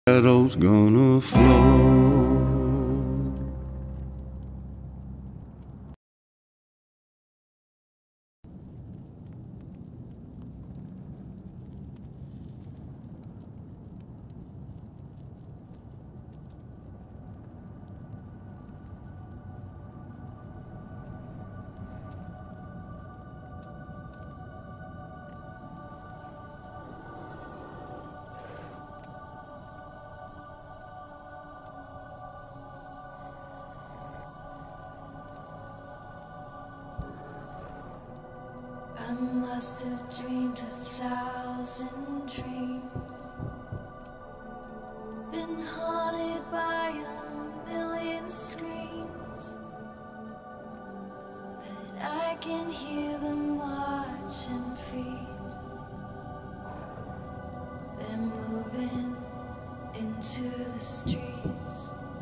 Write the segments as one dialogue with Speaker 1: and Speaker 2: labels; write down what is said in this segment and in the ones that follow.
Speaker 1: Shadows gonna flow.
Speaker 2: I must have dreamed 1,000 dreams, been haunted by 1,000,000 screams, but I can hear them marching feet. They're moving into the streets.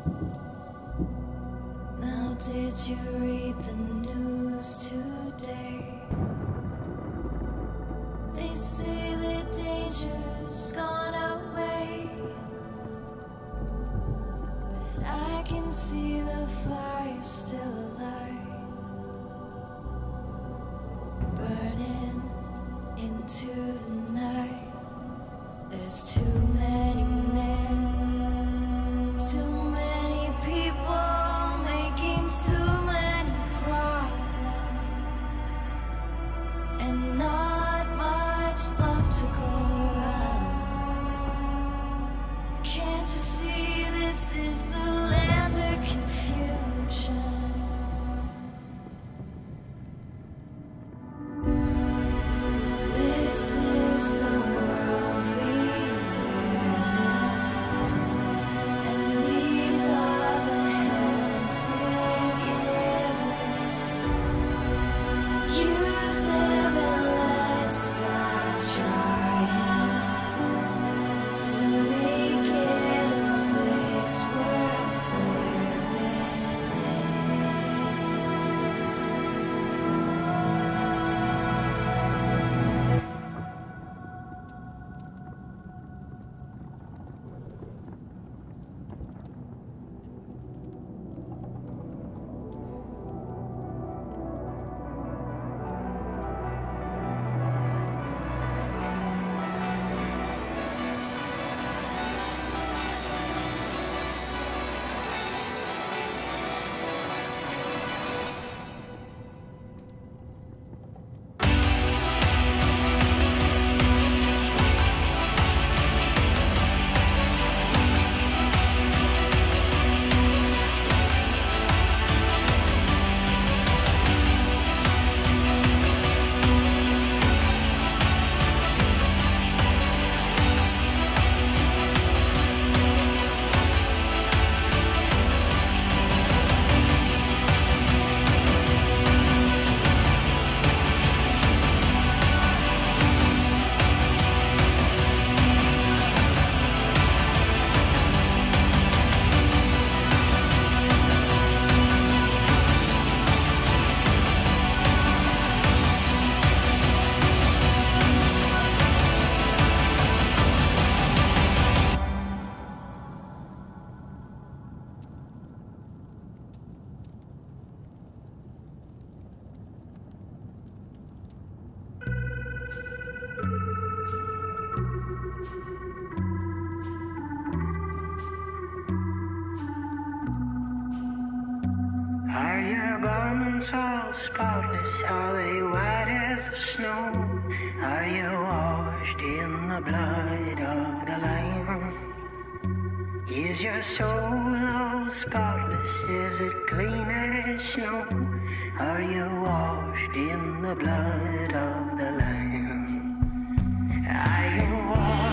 Speaker 2: Now did you read the news today? They say the danger's gone away, but I can see the fire still alive, burning into the night. There's too many men, too many people making too many problems, and not much love to go around. Can't you see this is the land of confusion? This is the world we live in, and these are the hands we're given. Use them and let's start trying to make it a place worth living in.
Speaker 3: Are your garments all spotless? Are they white as the snow? Are you washed in the blood of the Lamb? Is your soul all spotless? Is it clean as snow? Are you washed in the blood of the Lamb? Are you washed